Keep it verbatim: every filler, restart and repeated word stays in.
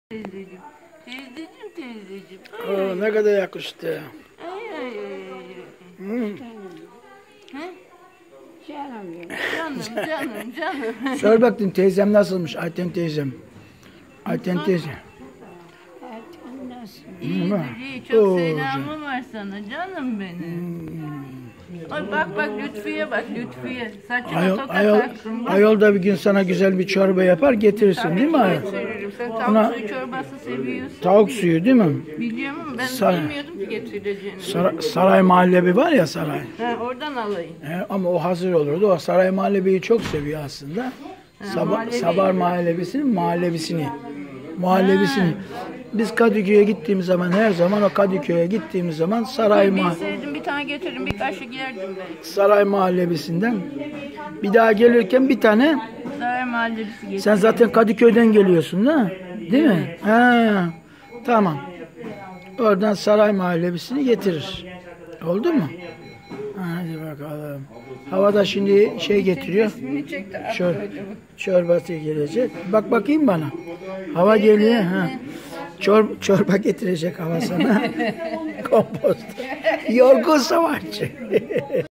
Teyzeciğim, teyzeciğim, teyzeciğim. Ay, Oo, ay, ne kadar yakıştı. ay, ay, ay, ay. Hmm. He? Canım benim. Canım, canım, canım. Sor bakayım teyzem nasılmış? Ayten teyzem. Ayten teyze. Hayatım nasıl? İyidir, iyi. Çok Oo, selamı var sana, canım benim. Ay bak bak Lütfü'ye bak, Lütfü'ye. Saçına Ayol, toka ayol, taktım bak. ayol da bir gün sana güzel bir çorba yapar getirirsin değil mi ayol? Getiririm. Sen tavuk Buna- suyu çorbası seviyorsun. Tavuk suyu değil mi? Biliyorum ama ben Sa- bilmiyordum ki getireceğini. Saray, saray muhallebi var ya saray. Ha, oradan alayım. He, ama o hazır olurdu. O saray muhallebiyi çok seviyor aslında. Sabah, muhallebi. sabah muhallebisinin muhallebisini. Muhallebisini. Biz Kadıköy'e gittiğimiz zaman her zaman o Kadıköy'e gittiğimiz zaman saray ma Bilseydim bir tane getiririm, bir kaşık yerdim ben. saray muhallebisinden bir daha gelirken bir tane Saray mahallesi getirdim. sen zaten Kadıköy'den geliyorsun da değil mi? Ha, tamam. Oradan saray muhallebisini getirir. Oldu mu? Hadi bakalım. Havada şimdi şey getiriyor. Resmini çekti. Çor çorbası gelecek. Bak bakayım bana. Hava geliyor. Ha. Çor çorba getirecek hava sana. Kompost. Yorgun savaşçı.